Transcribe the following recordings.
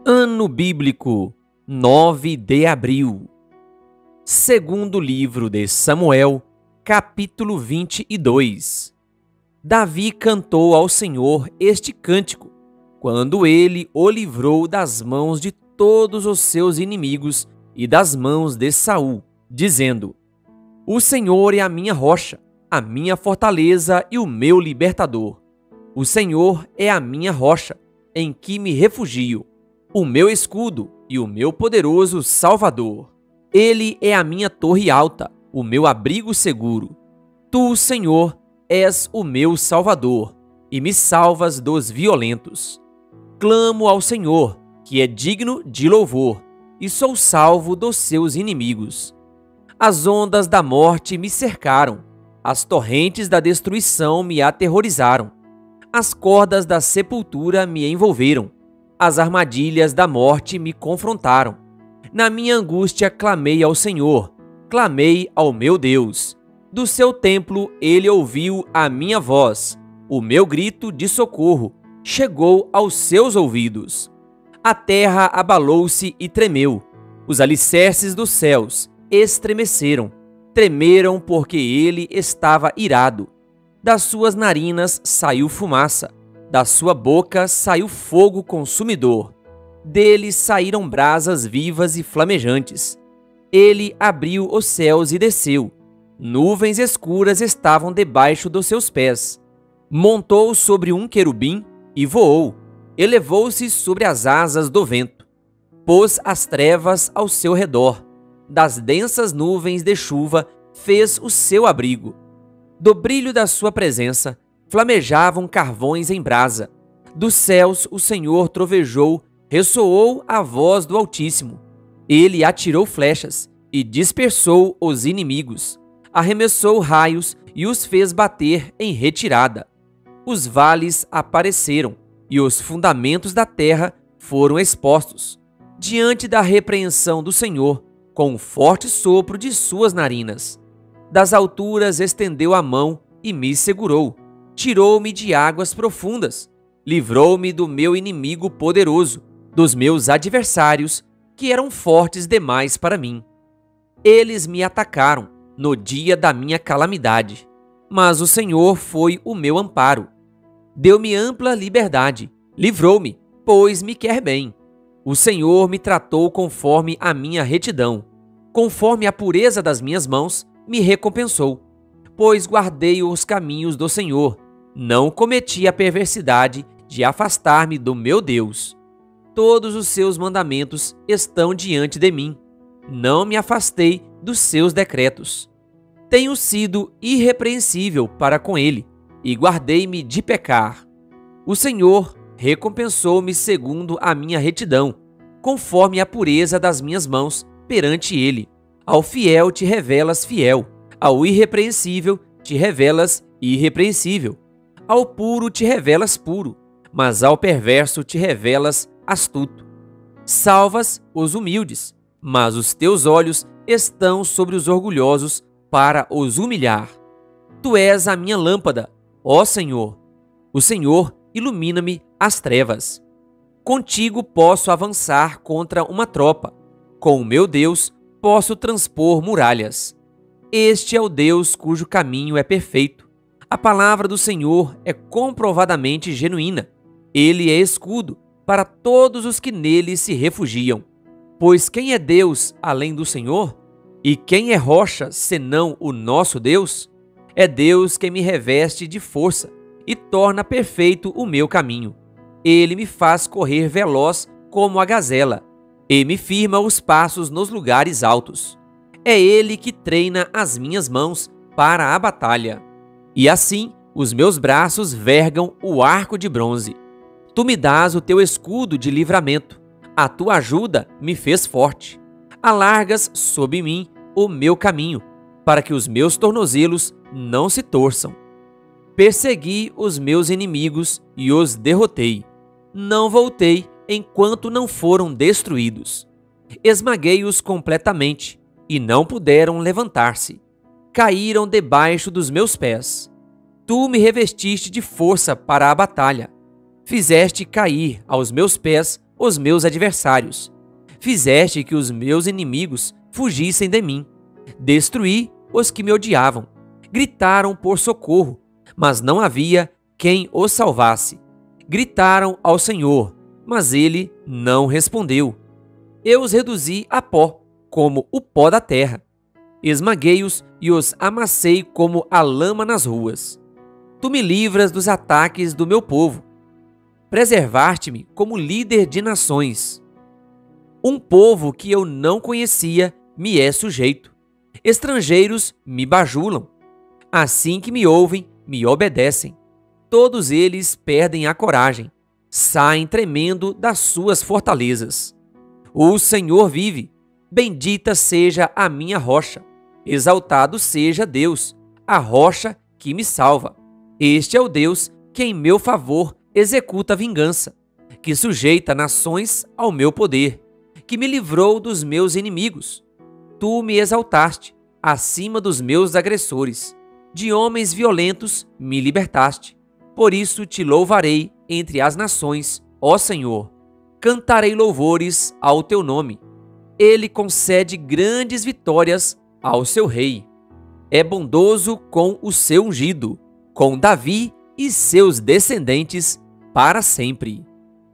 Ano Bíblico, 9 de abril. Segundo livro de Samuel, capítulo 22. Davi cantou ao Senhor este cântico, quando ele o livrou das mãos de todos os seus inimigos e das mãos de Saul, dizendo: O Senhor é a minha rocha, a minha fortaleza e o meu libertador. O Senhor é a minha rocha, em que me refugio, o meu escudo e o meu poderoso Salvador. Ele é a minha torre alta, o meu abrigo seguro. Tu, Senhor, és o meu Salvador, e me salvas dos violentos. Clamo ao Senhor, que é digno de louvor, e sou salvo dos seus inimigos. As ondas da morte me cercaram, as torrentes da destruição me aterrorizaram. As cordas da sepultura me envolveram, as armadilhas da morte me confrontaram. Na minha angústia clamei ao Senhor, clamei ao meu Deus. Do seu templo ele ouviu a minha voz, o meu grito de socorro chegou aos seus ouvidos. A terra abalou-se e tremeu, os alicerces dos céus estremeceram, tremeram porque ele estava irado. Das suas narinas saiu fumaça, da sua boca saiu fogo consumidor. Dele saíram brasas vivas e flamejantes. Ele abriu os céus e desceu. Nuvens escuras estavam debaixo dos seus pés. Montou sobre um querubim e voou. Elevou-se sobre as asas do vento. Pôs as trevas ao seu redor. Das densas nuvens de chuva fez o seu abrigo. Do brilho da sua presença flamejavam carvões em brasa. Dos céus o Senhor trovejou, ressoou a voz do Altíssimo. Ele atirou flechas e dispersou os inimigos. Arremessou raios e os fez bater em retirada. Os vales apareceram e os fundamentos da terra foram expostos. Diante da repreensão do Senhor, com um forte sopro de suas narinas. Das alturas estendeu a mão e me segurou. Tirou-me de águas profundas. Livrou-me do meu inimigo poderoso, dos meus adversários, que eram fortes demais para mim. Eles me atacaram no dia da minha calamidade, mas o Senhor foi o meu amparo. Deu-me ampla liberdade, livrou-me, pois me quer bem. O Senhor me tratou conforme a minha retidão, conforme a pureza das minhas mãos, me recompensou, pois guardei os caminhos do Senhor, não cometi a perversidade de afastar-me do meu Deus. Todos os seus mandamentos estão diante de mim, não me afastei dos seus decretos. Tenho sido irrepreensível para com ele, e guardei-me de pecar. O Senhor recompensou-me segundo a minha retidão, conforme a pureza das minhas mãos perante ele. Ao fiel te revelas fiel, ao irrepreensível te revelas irrepreensível, ao puro te revelas puro, mas ao perverso te revelas astuto. Salvas os humildes, mas os teus olhos estão sobre os orgulhosos para os humilhar. Tu és a minha lâmpada, ó Senhor. O Senhor ilumina-me as trevas. Contigo posso avançar contra uma tropa. Com o meu Deus posso transpor muralhas. Este é o Deus cujo caminho é perfeito. A palavra do Senhor é comprovadamente genuína. Ele é escudo para todos os que nele se refugiam. Pois quem é Deus além do Senhor? E quem é rocha senão o nosso Deus? É Deus quem me reveste de força e torna perfeito o meu caminho. Ele me faz correr veloz como a gazela e me firma os passos nos lugares altos. É Ele que treina as minhas mãos para a batalha. E assim os meus braços vergam o arco de bronze. Tu me dás o teu escudo de livramento. A tua ajuda me fez forte. Alargas sob mim o meu caminho, para que os meus tornozelos não se torçam. Persegui os meus inimigos e os derrotei. Não voltei enquanto não foram destruídos. Esmaguei-os completamente e não puderam levantar-se. Caíram debaixo dos meus pés. Tu me revestiste de força para a batalha. Fizeste cair aos meus pés os meus adversários. Fizeste que os meus inimigos fugissem de mim. Destruí os que me odiavam. Gritaram por socorro, mas não havia quem os salvasse. Gritaram ao Senhor, mas ele não respondeu. Eu os reduzi a pó, como o pó da terra. Esmaguei-os e os amassei como a lama nas ruas. Tu me livras dos ataques do meu povo. Preservaste-me como líder de nações. Um povo que eu não conhecia me é sujeito. Estrangeiros me bajulam. Assim que me ouvem, me obedecem. Todos eles perdem a coragem. Saem tremendo das suas fortalezas. O Senhor vive. Bendita seja a minha rocha. Exaltado seja Deus, a rocha que me salva. Este é o Deus que em meu favor executa a vingança, que sujeita nações ao meu poder, que me livrou dos meus inimigos. Tu me exaltaste acima dos meus agressores. De homens violentos me libertaste. Por isso te louvarei entre as nações, ó Senhor. Cantarei louvores ao teu nome. Ele concede grandes vitórias ao seu rei. É bondoso com o seu ungido, com Davi e seus descendentes para sempre.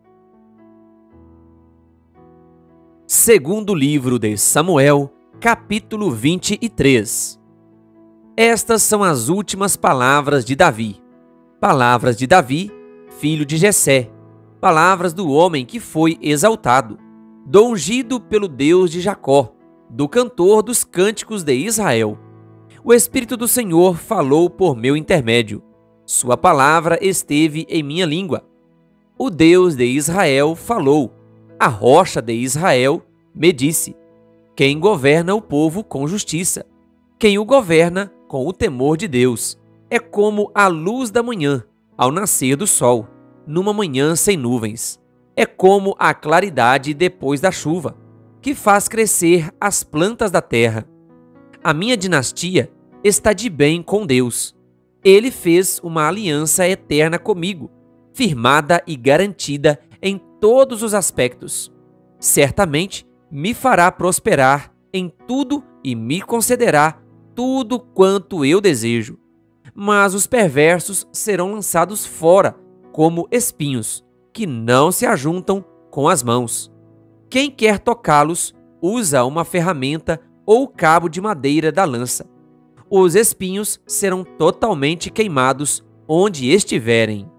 Segundo livro de Samuel, capítulo 23. Estas são as últimas palavras de Davi. Palavras de Davi, filho de Jessé. Palavras do homem que foi exaltado, do ungido pelo Deus de Jacó, do cantor dos cânticos de Israel. O Espírito do Senhor falou por meu intermédio. Sua palavra esteve em minha língua. O Deus de Israel falou. A rocha de Israel me disse: quem governa o povo com justiça, quem o governa com o temor de Deus, é como a luz da manhã, ao nascer do sol, numa manhã sem nuvens. É como a claridade depois da chuva, que faz crescer as plantas da terra. A minha dinastia está de bem com Deus. Ele fez uma aliança eterna comigo, firmada e garantida em todos os aspectos. Certamente me fará prosperar em tudo e me concederá tudo quanto eu desejo. Mas os perversos serão lançados fora como espinhos, que não se ajuntam com as mãos. Quem quer tocá-los, usa uma ferramenta ou cabo de madeira da lança. Os espinhos serão totalmente queimados onde estiverem.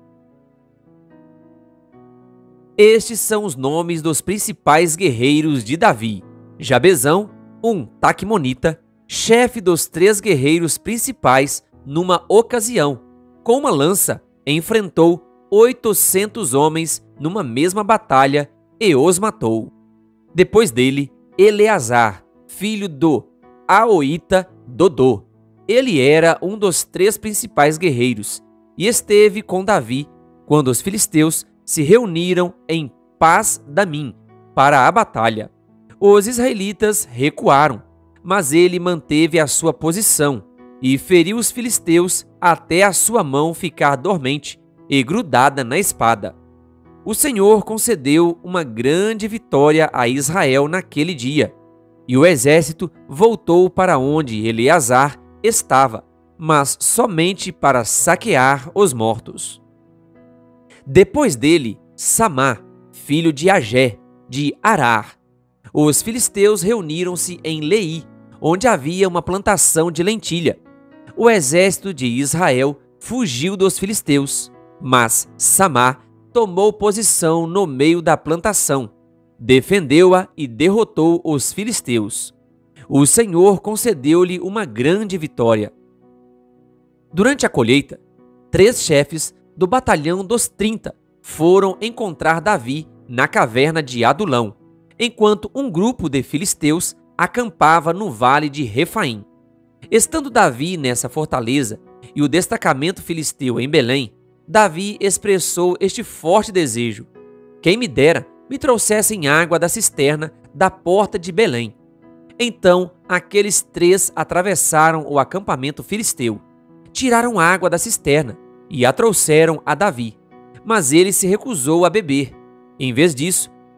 Estes são os nomes dos principais guerreiros de Davi. Jabezão, um taquimonita, chefe dos 3 guerreiros principais, numa ocasião, com uma lança, enfrentou 800 homens numa mesma batalha e os matou. Depois dele, Eleazar, filho do Aoita Dodô. Ele era um dos 3 principais guerreiros e esteve com Davi quando os filisteus se reuniram em Pas-damim para a batalha. Os israelitas recuaram, mas ele manteve a sua posição e feriu os filisteus até a sua mão ficar dormente e grudada na espada. O Senhor concedeu uma grande vitória a Israel naquele dia, e o exército voltou para onde Eleazar estava, mas somente para saquear os mortos. Depois dele, Samá, filho de Agé, de Arar. Os filisteus reuniram-se em Lei, onde havia uma plantação de lentilha. O exército de Israel fugiu dos filisteus, mas Samá tomou posição no meio da plantação, defendeu-a e derrotou os filisteus. O Senhor concedeu-lhe uma grande vitória. Durante a colheita, 3 chefes do batalhão dos 30 foram encontrar Davi na caverna de Adulão, enquanto um grupo de filisteus acampava no vale de Refaim. Estando Davi nessa fortaleza e o destacamento filisteu em Belém, Davi expressou este forte desejo: quem me dera me trouxessem água da cisterna da porta de Belém. Então aqueles 3 atravessaram o acampamento filisteu, tiraram água da cisterna e a trouxeram a Davi, mas ele se recusou a beber. Em vez disso,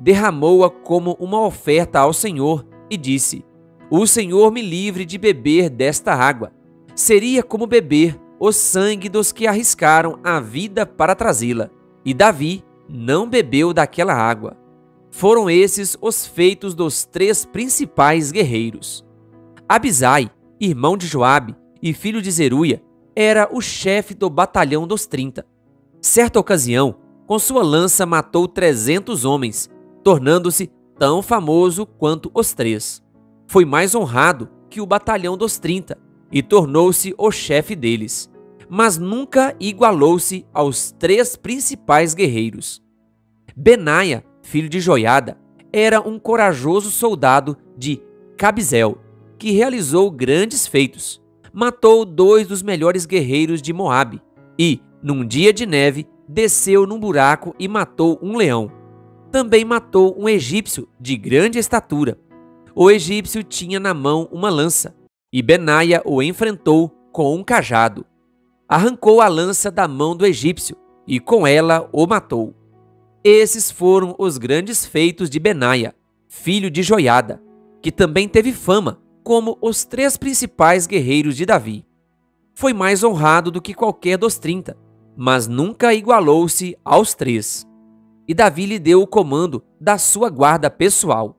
derramou-a como uma oferta ao Senhor e disse: O Senhor me livre de beber desta água. Seria como beber o sangue dos que arriscaram a vida para trazê-la. E Davi não bebeu daquela água. Foram esses os feitos dos 3 principais guerreiros. Abisai, irmão de Joabe e filho de Zeruia, era o chefe do batalhão dos 30. Certa ocasião, com sua lança matou 300 homens, tornando-se tão famoso quanto os 3. Foi mais honrado que o batalhão dos 30 e tornou-se o chefe deles, mas nunca igualou-se aos 3 principais guerreiros. Benaia, filho de Joiada, era um corajoso soldado de Cabzel, que realizou grandes feitos. Matou 2 dos melhores guerreiros de Moabe e, num dia de neve, desceu num buraco e matou um leão. Também matou um egípcio de grande estatura. O egípcio tinha na mão uma lança, e Benaia o enfrentou com um cajado. Arrancou a lança da mão do egípcio e com ela o matou. Esses foram os grandes feitos de Benaia, filho de Joiada, que também teve fama como os 3 principais guerreiros de Davi. Foi mais honrado do que qualquer dos 30, mas nunca igualou-se aos 3. E Davi lhe deu o comando da sua guarda pessoal.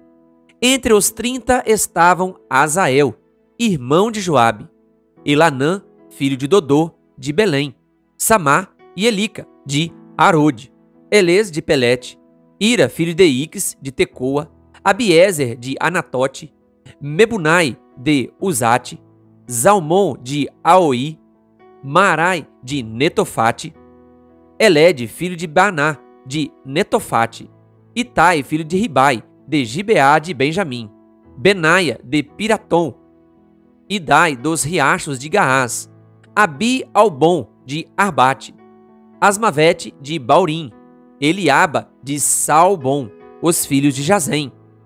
Entre os 30 estavam Azael, irmão de Joabe, Elanã, filho de Dodô, de Belém, Samá e Elica, de Arode, Elez de Pelete, Ira, filho de Iques, de Tecoa, Abiezer, de Anatote, Mebunai, de Uzate, Zalmon, de Aoi, Marai, de Netofate, Elede, filho de Baná, de Netofate, Itai, filho de Ribai, de Gibeá de Benjamim, Benaia, de Piratom, Idai, dos riachos de Gaás, Abi-Albon, de Arbate, Asmavete, de Baurim, Eliaba, de Saalbon, os filhos de Jazém,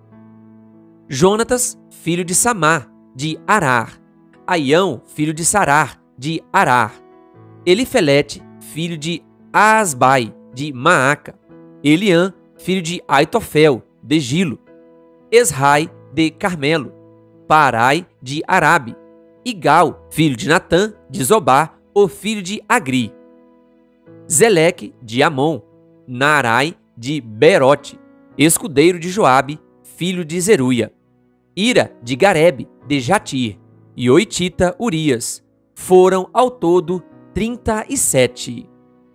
Jonatas, filho de Samá, de Arar, Aião, filho de Sarar, de Arar, Elifelete, filho de Asbai, de Maaca, Eliã, filho de Aitofel, de Gilo, Esrai, de Carmelo, Parai, de Arabe, Igal, filho de Natã, de Zobá, o filho de Agri, Zeleque, de Amon, Narai, de Berote, escudeiro de Joabe, filho de Zeruia, Ira, de Garebe, de Jatir, e Oitita Urias. Foram ao todo 37.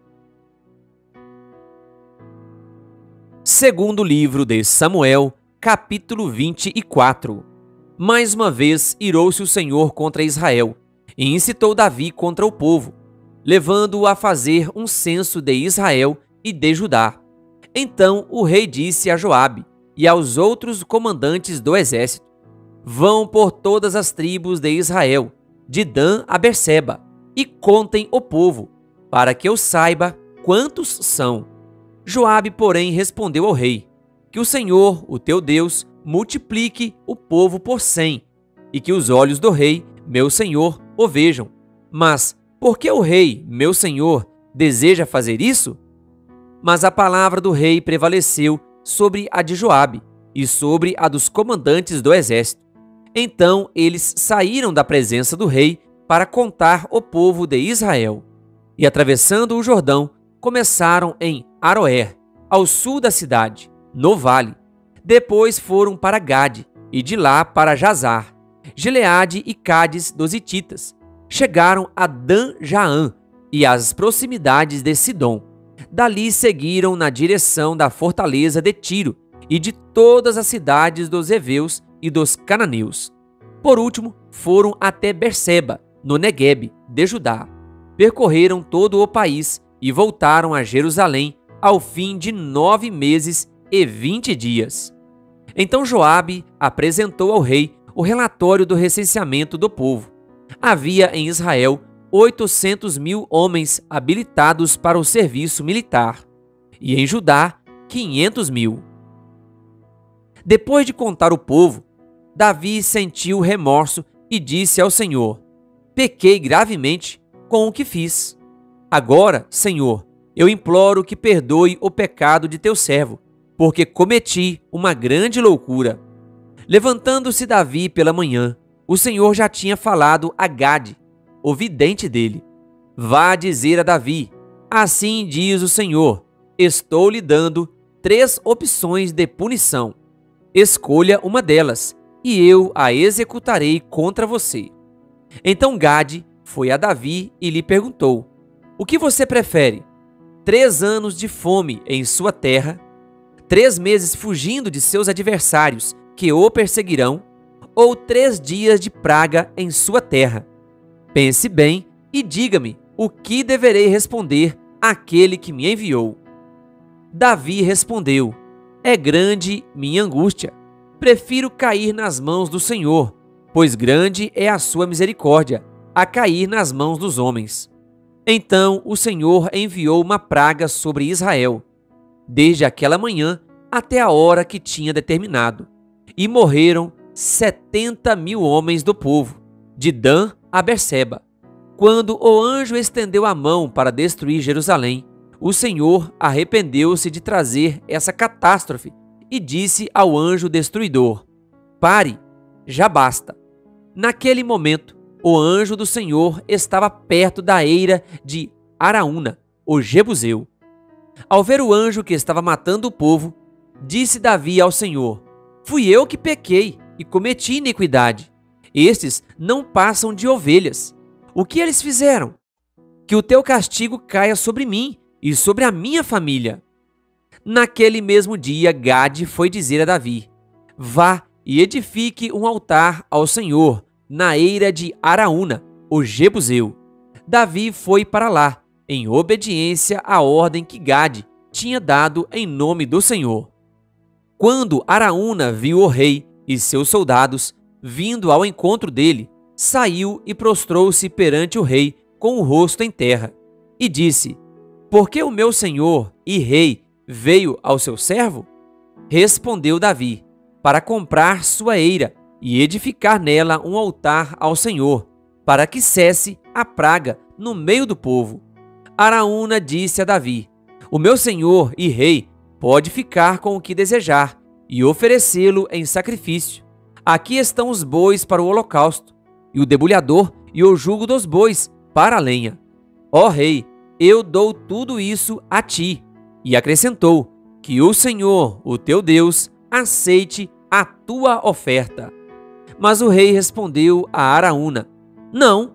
Segundo livro de Samuel, capítulo 24. Mais uma vez irou-se o Senhor contra Israel, e incitou Davi contra o povo, levando-o a fazer um censo de Israel e de Judá. Então o rei disse a Joabe e aos outros comandantes do exército: Vão por todas as tribos de Israel, de Dan a Berseba, e contem o povo, para que eu saiba quantos são. Joabe, porém, respondeu ao rei: Que o Senhor, o teu Deus, multiplique o povo por 100, e que os olhos do rei, meu senhor, o vejam. Mas por que o rei, meu senhor, deseja fazer isso? Mas a palavra do rei prevaleceu sobre a de Joabe e sobre a dos comandantes do exército. Então eles saíram da presença do rei para contar o povo de Israel. E atravessando o Jordão, começaram em Aroer, ao sul da cidade, no vale. Depois foram para Gade, e de lá para Jazar, Gileade e Cádiz dos Hititas. Chegaram a Dan-Jaã e às proximidades de Sidom. Dali seguiram na direção da fortaleza de Tiro e de todas as cidades dos heveus e dos cananeus. Por último, foram até Berseba, no Neguebe de Judá. Percorreram todo o país e voltaram a Jerusalém ao fim de 9 meses e 20 dias. Então Joabe apresentou ao rei o relatório do recenseamento do povo. Havia em Israel 800.000 homens habilitados para o serviço militar, e em Judá 500.000. Depois de contar o povo, Davi sentiu remorso e disse ao Senhor: Pequei gravemente com o que fiz. Agora, Senhor, eu imploro que perdoe o pecado de teu servo, porque cometi uma grande loucura. Levantando-se Davi pela manhã, o Senhor já tinha falado a Gade, o vidente dele. Vá dizer a Davi: assim diz o Senhor, estou lhe dando 3 opções de punição. Escolha uma delas, e eu a executarei contra você. Então Gade foi a Davi e lhe perguntou: o que você prefere? 3 anos de fome em sua terra, 3 meses fugindo de seus adversários que o perseguirão, ou 3 dias de praga em sua terra? Pense bem e diga-me o que deverei responder àquele que me enviou. Davi respondeu: é grande minha angústia. Prefiro cair nas mãos do Senhor, pois grande é a sua misericórdia, a cair nas mãos dos homens. Então o Senhor enviou uma praga sobre Israel, desde aquela manhã até a hora que tinha determinado, e morreram 70.000 homens do povo, de Dan a Berseba. Quando o anjo estendeu a mão para destruir Jerusalém, o Senhor arrependeu-se de trazer essa catástrofe e disse ao anjo destruidor: pare, já basta. Naquele momento, o anjo do Senhor estava perto da eira de Araúna, o Jebuseu. Ao ver o anjo que estava matando o povo, disse Davi ao Senhor: fui eu que pequei e cometi iniquidade. Estes não passam de ovelhas. O que eles fizeram? Que o teu castigo caia sobre mim e sobre a minha família. Naquele mesmo dia, Gade foi dizer a Davi: vá e edifique um altar ao Senhor na eira de Araúna, o Jebuseu. Davi foi para lá, em obediência à ordem que Gade tinha dado em nome do Senhor. Quando Araúna viu o rei e seus soldados vindo ao encontro dele, saiu e prostrou-se perante o rei com o rosto em terra, e disse: por que o meu senhor e rei veio ao seu servo? Respondeu Davi: para comprar sua eira e edificar nela um altar ao Senhor, para que cesse a praga no meio do povo. Araúna disse a Davi: o meu senhor e rei pode ficar com o que desejar e oferecê-lo em sacrifício. Aqui estão os bois para o holocausto, e o debulhador e o jugo dos bois para a lenha. Ó rei, eu dou tudo isso a ti. E acrescentou: que o Senhor, o teu Deus, aceite a tua oferta. Mas o rei respondeu a Araúna: não,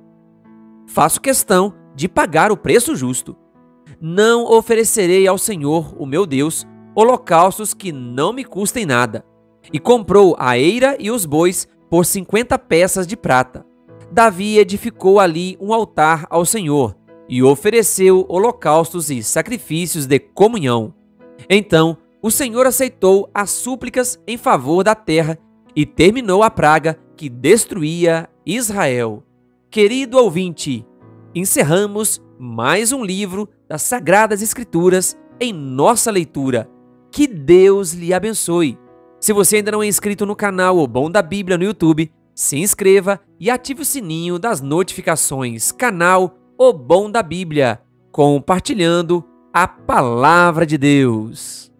faço questão de pagar o preço justo. Não oferecerei ao Senhor, o meu Deus, holocaustos que não me custem nada. E comprou a eira e os bois por 50 peças de prata. Davi edificou ali um altar ao Senhor e ofereceu holocaustos e sacrifícios de comunhão. Então o Senhor aceitou as súplicas em favor da terra e terminou a praga que destruía Israel. Querido ouvinte, encerramos mais um livro das Sagradas Escrituras em nossa leitura. Que Deus lhe abençoe. Se você ainda não é inscrito no canal O Bom da Bíblia no YouTube, se inscreva e ative o sininho das notificações. Canal O Bom da Bíblia, compartilhando a Palavra de Deus.